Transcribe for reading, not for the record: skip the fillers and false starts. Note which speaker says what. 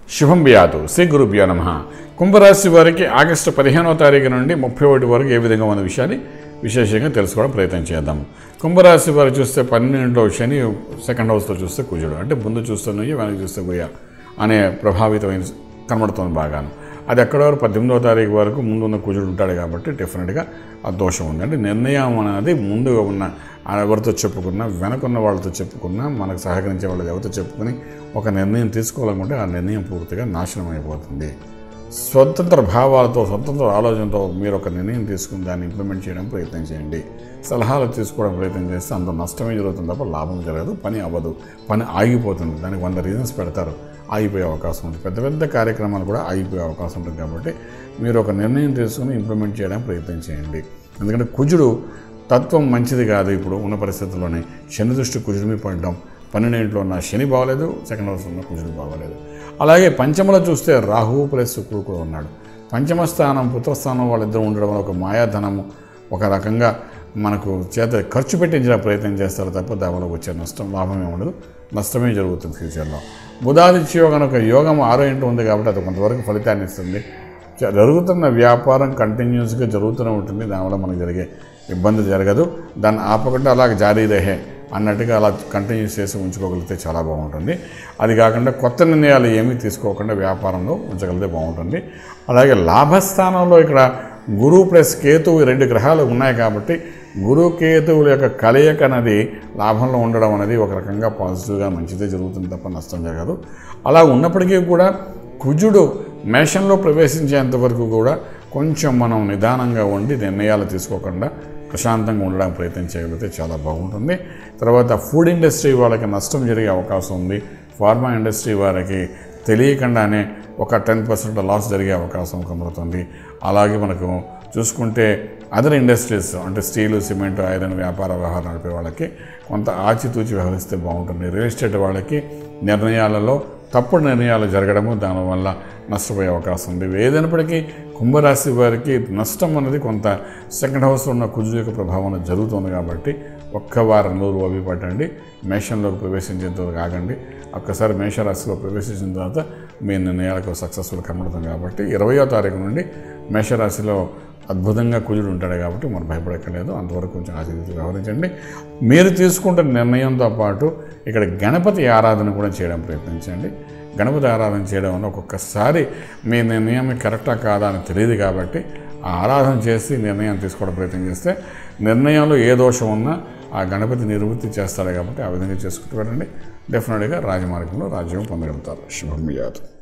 Speaker 1: శుభం వ్యాతు శ్రీ గురుభ్యో నమః. కుంభరాశి వారికి ఆగస్టు 15వ తారీఖు నుండి 31 వరకు ఏ విధంగా ఉన్న విషయాన్ని విశేషంగా తెలుసుకోవడం ప్రయత్నం చేద్దాం. కుంభరాశి వారు చూస్తే 12లో శని, సెకండ్ హౌస్లో చూస్తే కుజుడు, అంటే ముందు చూస్తే నుయ్యి, వెనక్కి చూస్తే గుయ్య అనే ప్రభావితమైన కనబడుతుంది బాగాను. అది ఎక్కడ వరకు 18వ తారీఖు వరకు ముందు ఉన్న కుజుడు ఉంటాడు కాబట్టి డెఫినెట్గా ఆ దోషం ఉంది. అంటే నిర్ణయం అనేది ముందుగా ఉన్న ఎవరితో చెప్పుకున్నా, వెనకున్న వాళ్ళతో చెప్పుకున్నా, మనకు సహకరించే వాళ్ళు ఎవరితో చెప్పుకొని ఒక నిర్ణయం తీసుకోవాలనుకుంటే ఆ నిర్ణయం పూర్తిగా నాశనం అయిపోతుంది. స్వతంత్ర భావాలతో, స్వతంత్ర ఆలోచనతో మీరు ఒక నిర్ణయం తీసుకుని దాన్ని ఇంప్లిమెంట్ చేయడం ప్రయత్నం చేయండి. సలహాలు తీసుకోవడం ప్రయత్నం చేస్తే అంత నష్టమే జరుగుతుంది తప్ప లాభం జరగదు. పని అవ్వదు, పని ఆగిపోతుంది. దానికి 100 రీజన్స్ పెడతారు, ఆగిపోయే అవకాశం ఉంటుంది. పెద్ద పెద్ద కార్యక్రమాలు కూడా ఆగిపోయే అవకాశం ఉంటుంది. కాబట్టి మీరు ఒక నిర్ణయం తీసుకుని ఇంప్లిమెంట్ చేయడానికి ప్రయత్నం చేయండి. ఎందుకంటే కుజుడు తత్వం మంచిది కాదు. ఇప్పుడు ఉన్న పరిస్థితుల్లోనే శని దృష్టి కుజుడి మీద పడడం, 12లో ఉన్న శని బాగలేదు, సెకండ్ హౌస్లో ఉన్న కుజుడు బాగలేదు. అలాగే పంచమలో చూస్తే రాహువు ప్లస్ శుక్రుడు కూడా ఉన్నాడు. పంచమ స్థానం, పుత్రస్థానం వాళ్ళిద్దరూ ఉండడం వల్ల ఒక మాయాధనము ఒక రకంగా మనకు చేత ఖర్చు పెట్టించిన ప్రయత్నం చేస్తారు తప్ప దానివల్ల వచ్చే నష్టం, లాభమే ఉండదు, నష్టమే జరుగుతుంది ఫ్యూచర్లో. బుధాదిత్య యోగం ఒక యోగం 6వ ఇంట్లో ఉంది కాబట్టి అది కొంతవరకు ఫలితాన్ని ఇస్తుంది. జరుగుతున్న వ్యాపారం కంటిన్యూస్గా జరుగుతూనే ఉంటుంది. దానివల్ల మనకు జరిగే ఇబ్బంది జరగదు. దాన్ని ఆపకుండా అలాగే జారీ రహే అన్నట్టుగా అలా కంటిన్యూస్ చేసి ఉంచుకోగలిగితే చాలా బాగుంటుంది. అది కాకుండా కొత్త నిర్ణయాలు ఏమీ తీసుకోకుండా వ్యాపారంలో ఉంచగలిగితే బాగుంటుంది. అలాగే లాభస్థానంలో ఇక్కడ గురువు ప్లస్ కేతువు 2 గ్రహాలు ఉన్నాయి కాబట్టి గురువు కేతువుల యొక్క కలయిక అనేది లాభంలో ఉండడం అనేది ఒక రకంగా పాజిటివ్గా మంచిదే జరుగుతుంది తప్ప నష్టం జరగదు. అలా ఉన్నప్పటికీ కూడా కుజుడు మేషంలో ప్రవేశించేంత వరకు కూడా కొంచెం మనం నిదానంగా ఉండి నిర్ణయాలు తీసుకోకుండా ప్రశాంతంగా ఉండడానికి ప్రయత్నం చేయగలిగితే చాలా బాగుంటుంది. తర్వాత ఫుడ్ ఇండస్ట్రీ వాళ్ళకి నష్టం జరిగే అవకాశం ఉంది. ఫార్మా ఇండస్ట్రీ వారికి తెలియకుండానే ఒక 10% లాస్ జరిగే అవకాశం కనబడుతుంది. అలాగే మనకు చూసుకుంటే అదర్ ఇండస్ట్రీస్ అంటే స్టీలు, సిమెంట్, ఐరన్ వ్యాపార వ్యవహారం నడిపే వాళ్ళకి కొంత ఆచితూచి వ్యవహరిస్తే బాగుంటుంది. రియల్ ఎస్టేట్ వాళ్ళకి నిర్ణయాలలో తప్పుడు నిర్ణయాలు జరగడము, దానివల్ల నష్టపోయే అవకాశం ఉంది. ఏదైనప్పటికీ కుంభరాశి వారికి నష్టం అనేది కొంత సెకండ్ హౌస్లో ఉన్న కుజుడు యొక్క ప్రభావం జరుగుతుంది కాబట్టి ఒక్క వారం రోజులు అవి పట్టండి. మేషంలోకి ప్రవేశించేంతవరకు ఆగండి. ఒక్కసారి మేషరాశిలో ప్రవేశించిన తర్వాత మీ నిర్ణయాలకు సక్సెస్ఫుల్ కనబడుతుంది. కాబట్టి 20వ తారీఖు నుండి మేషరాశిలో అద్భుతంగా కుజుడు ఉంటాడు కాబట్టి మనం భయపడక్కర్లేదు. అంతవరకు కొంచెం ఆసక్తి వ్యవహరించండి. మీరు తీసుకుంటున్న నిర్ణయంతో పాటు ఇక్కడ గణపతి ఆరాధన కూడా చేయడం ప్రయత్నించండి. గణపతి ఆరాధన చేయడం వల్ల ఒక్కొక్కసారి మీ నిర్ణయం కరెక్టా కాదా అని తెలియదు కాబట్టి ఆ ఆరాధన చేసి నిర్ణయం తీసుకోవడం ప్రయత్నం చేస్తే నిర్ణయంలో ఏ దోషం ఉన్నా ఆ గణపతి నివృత్తి చేస్తాడు కాబట్టి ఆ విధంగా చేసుకుంటూ వెళ్ళండి. డెఫినెట్గా రాజమార్గంలో రాజ్యం పొందగలుగుతారు. శుభం వ్యాతు.